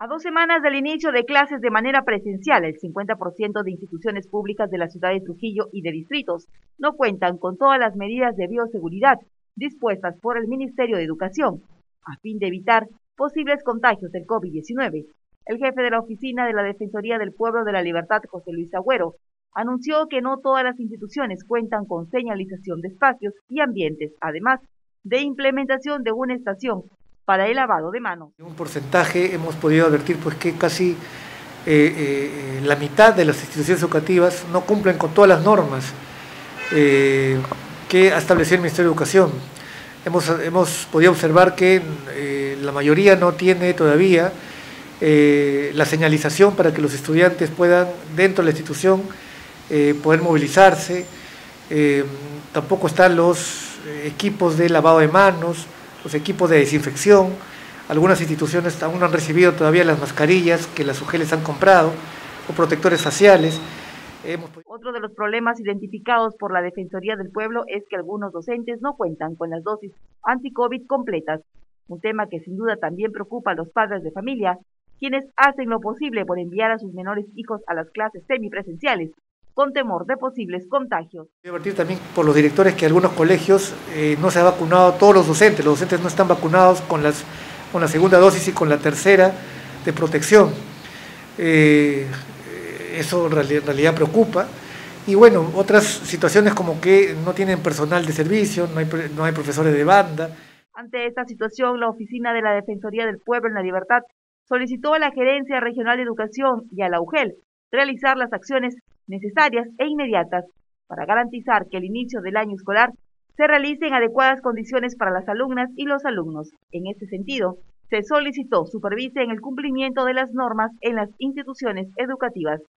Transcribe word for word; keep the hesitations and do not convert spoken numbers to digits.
A dos semanas del inicio de clases de manera presencial, el cincuenta por ciento de instituciones públicas de la ciudad de Trujillo y de distritos no cuentan con todas las medidas de bioseguridad dispuestas por el Ministerio de Educación, a fin de evitar posibles contagios del COVID diecinueve. El jefe de la Oficina de la Defensoría del Pueblo de la Libertad, José Luis Agüero, anunció que no todas las instituciones cuentan con señalización de espacios y ambientes, además de implementación de una estación para el lavado de manos. En un porcentaje hemos podido advertir pues que casi eh, eh, la mitad de las instituciones educativas no cumplen con todas las normas eh, que ha establecido el Ministerio de Educación. Hemos, hemos podido observar que eh, la mayoría no tiene todavía eh, la señalización para que los estudiantes puedan, dentro de la institución, eh, poder movilizarse. Eh, tampoco están los equipos de lavado de manos, los equipos de desinfección. Algunas instituciones aún no han recibido todavía las mascarillas que las U G E L han comprado, o protectores faciales. Hemos... Otro de los problemas identificados por la Defensoría del Pueblo es que algunos docentes no cuentan con las dosis anti-COVID completas, un tema que sin duda también preocupa a los padres de familia, quienes hacen lo posible por enviar a sus menores hijos a las clases semipresenciales, con temor de posibles contagios. Quiero advertir también por los directores que algunos colegios eh, no se han vacunado todos los docentes, los docentes no están vacunados con, las, con la segunda dosis y con la tercera de protección. Eh, eso en realidad, en realidad preocupa. Y bueno, otras situaciones como que no tienen personal de servicio, no hay, no hay profesores de banda. Ante esta situación, la Oficina de la Defensoría del Pueblo en la Libertad solicitó a la Gerencia Regional de Educación y a la U G E L realizar las acciones necesarias e inmediatas para garantizar que el inicio del año escolar se realice en adecuadas condiciones para las alumnas y los alumnos. En este sentido, se solicitó supervisen el cumplimiento de las normas en las instituciones educativas.